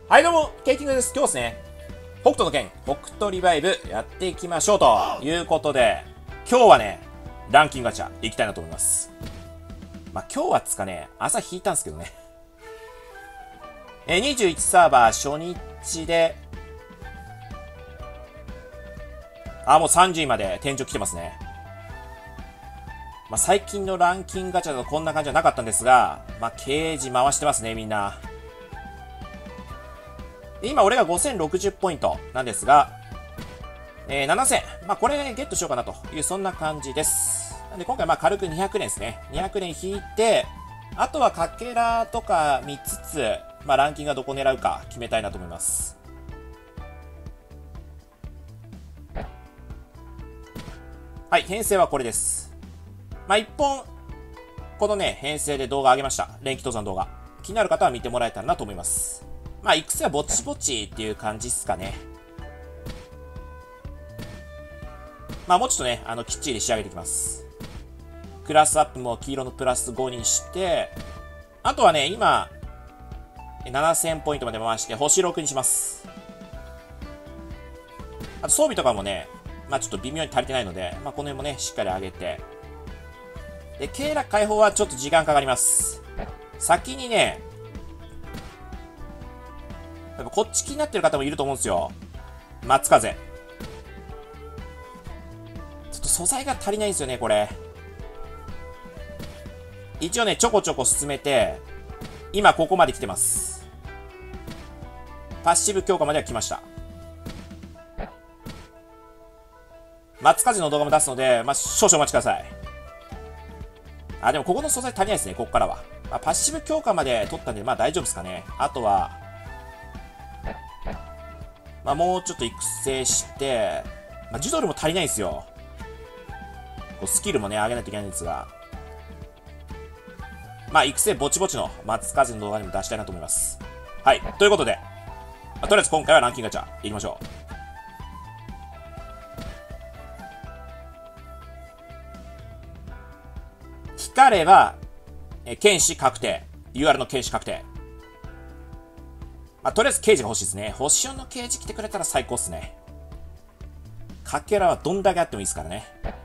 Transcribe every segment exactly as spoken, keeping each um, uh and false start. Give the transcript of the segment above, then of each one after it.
はいどうも、ケイキングです。今日ですね、北斗の拳、北斗リバイブやっていきましょうということで、今日はね、ランキングガチャいきたいなと思います。まあ、今日はつかね、朝引いたんですけどね。え、にじゅういちサーバー初日で、あ、もうさんじゅういまで天井来てますね。まあ、最近のランキングガチャだとこんな感じじゃなかったんですが、まあ、ケージ回してますね、みんな。今、俺がごせんろくじゅうポイントなんですが、えー、ななせん。まあ、これゲットしようかなという、そんな感じです。なんで、今回、まあ、軽くにひゃくねんですね。にひゃくねん引いて、あとはかけらとか見つつ、まあ、ランキングがどこ狙うか決めたいなと思います。はい、編成はこれです。まあ、いっぽん、このね、編成で動画上げました。連気登山動画。気になる方は見てもらえたらなと思います。まあ、育成はぼちぼちっていう感じっすかね。まあ、もうちょっとね、あの、きっちり仕上げていきます。クラスアップも黄色のプラスごにして、あとはね、今、ななせんポイントまで回して、星ろくにします。あと装備とかもね、まあちょっと微妙に足りてないので、まあこの辺もね、しっかり上げて。で、経絡解放はちょっと時間かかります。先にね、やっぱこっち気になってる方もいると思うんですよ。松風。ちょっと素材が足りないんですよね、これ。一応ね、ちょこちょこ進めて、今ここまで来てます。パッシブ強化までは来ました。松風の動画も出すので、まあ、少々お待ちください。あ、でもここの素材足りないですね、ここからは。まあ、パッシブ強化まで取ったんで、まあ大丈夫ですかね。あとは、まあもうちょっと育成して、まあジュドルも足りないんですよ。こうスキルもね、上げないといけないんですが。まあ育成ぼちぼちの松風の動画にも出したいなと思います。はい。ということで、まあ、とりあえず今回はランキングガチャ、いきましょう。光れば、え、剣士確定。ユーアール の剣士確定。まあ、とりあえず刑事が欲しいですね。星よんの刑事来てくれたら最高っすね。かけらはどんだけあってもいいですからね。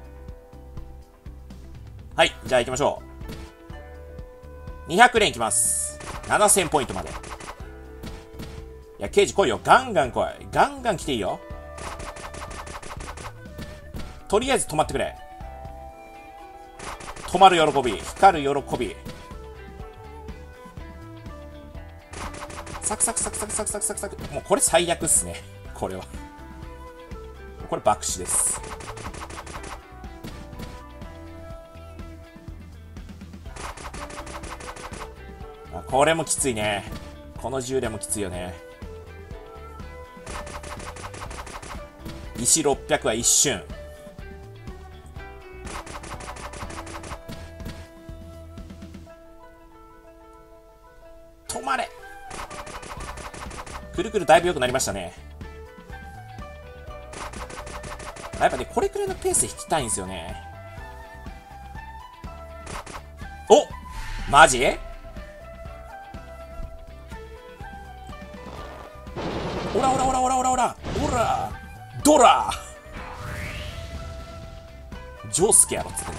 はい、じゃあ行きましょう。にひゃくれんいきます。ななせんポイントまで。いや、刑事来いよ。ガンガン来い。ガンガン来ていいよ。とりあえず止まってくれ。止まる喜び。光る喜び。サクサクサクサクサクサクサクサク。もうこれ最悪っすね。これは。これ爆死です。あ、これもきついね。このじゅうれんもきついよね。石ろっぴゃくは一瞬。止まれ。くるくるだいぶ良くなりましたね。やっぱね、これくらいのペースで引きたいんですよね。お、マジ？オラオラオラオラオラオラオラドラジョースケやろっつってね。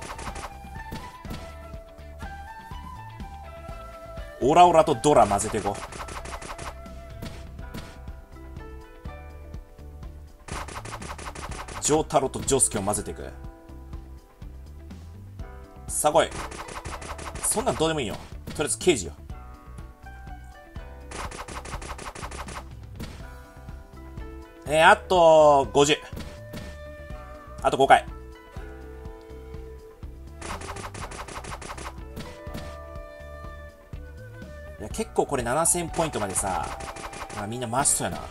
オラオラとドラ混ぜていこう。ジョータロとジョースケを混ぜていく。さあ来い。そんなんどうでもいいよ。とりあえず刑事よ。えー、あとごじゅう。あとごかい。いや、結構これななせんポイントまでさ、あ、みんな回しそうやな。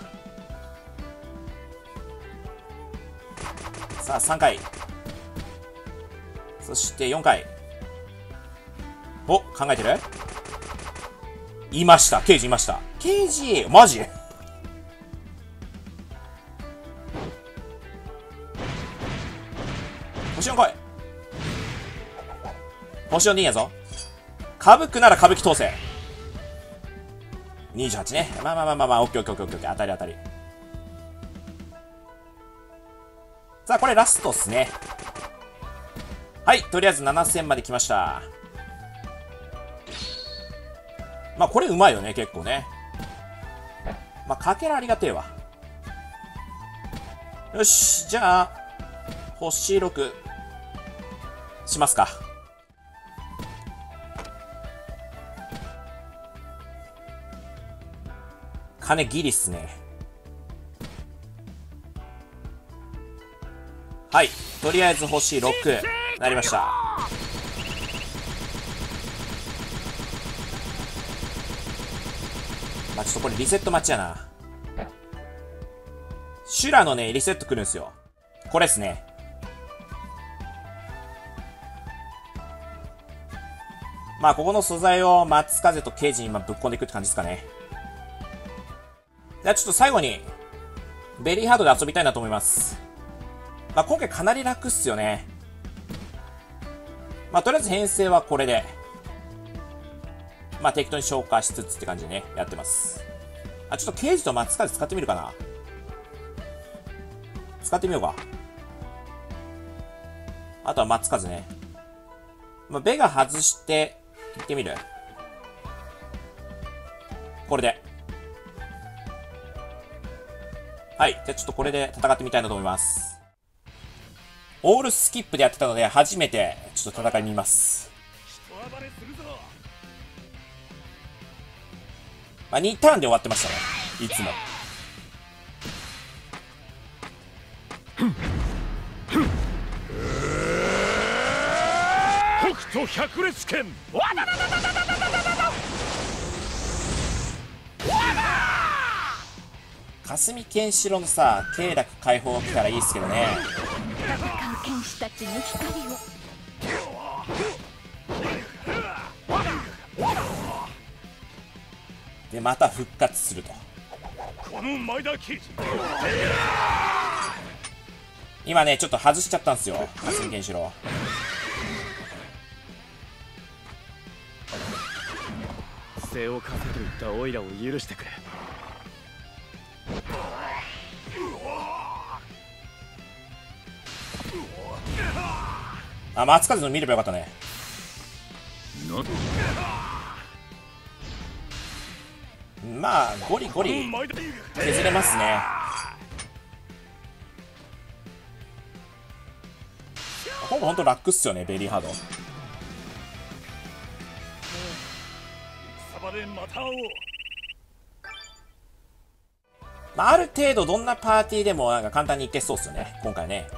さあさんかい。そしてよんかい。お、考えてる？いました。刑事いました。刑事マジ？星よん来い。星よんでいいんやぞ。歌舞伎なら歌舞伎通せ。 にじゅうはちね。まあまあまあまあまあ、オッケーオッケーオッケーオッケー、当たり当たり。さあ、これラストっすね。はい、とりあえずななせんまで来ました。まあ、これうまいよね、結構ね。まあ、かけらありがてえわ。よし、じゃあ、星ろく、しますか。金ギリっすね。はい。とりあえず星ろく、なりました。まあ、ちょっとこれリセット待ちやな。修羅のね、リセット来るんですよ。これっすね。まあ、ここの素材を松風とケージに今ぶっ込んでいくって感じですかね。じゃあちょっと最後に、ベリーハードで遊びたいなと思います。まあ、今回かなり楽っすよね。まあ、とりあえず編成はこれで、まあ、適当に消化しつつって感じでね、やってます。あ、ちょっとケージと松風使ってみるかな。使ってみようか。あとは松風ね。まあ、ベガ外して、いってみる。これで。はい。じゃあちょっとこれで戦ってみたいなと思います。オールスキップでやってたので、初めてちょっと戦い見ます。まあ、にターンで終わってましたね。いつも。 北斗百裂拳。 霞ケンシロウのさ、経絡解放が来たらいいっすけどね。 戦う剣士たちの光を。 で、また復活すると。 この前田刑事。 今ね、ちょっと外しちゃったんですよ。霞ケンシロウ。 背を稼ぐといったオイラを許してくれ。 あ、松風の見ればよかったね。まあ、ゴリゴリ削れますね。今度ほんとラックっすよね、ベリーハード。まあ、ある程度どんなパーティーでもなんか簡単にいけそうっすよね、今回ね。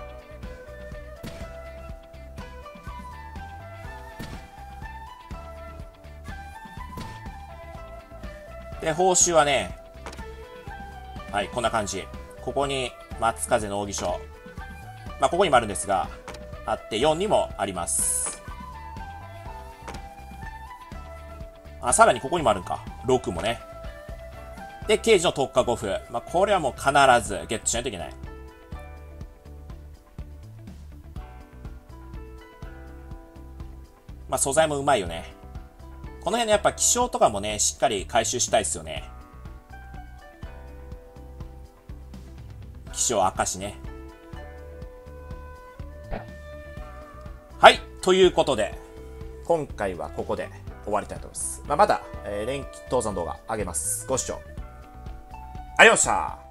で、報酬はね、はい、こんな感じ。ここに松風の奥義書。まあ、ここにもあるんですが、あってよんにもあります。あ、さらにここにもあるんか。ろくもね。で、刑事の特化ごふ。まあ、これはもう必ずゲットしないといけない。まあ、素材もうまいよね。この辺のやっぱ気象とかもね、しっかり回収したいですよね。気象明石ね。はい。ということで、今回はここで終わりたいと思います。まあ、また、えー、連期登山動画上げます。ご視聴ありがとうございました。